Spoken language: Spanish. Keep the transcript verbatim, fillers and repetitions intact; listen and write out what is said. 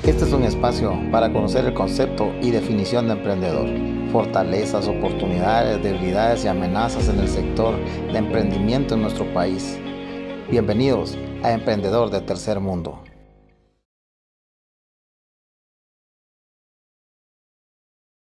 Este es un espacio para conocer el concepto y definición de emprendedor, fortalezas, oportunidades, debilidades y amenazas en el sector de emprendimiento en nuestro país. Bienvenidos a Emprendedor de Tercer Mundo.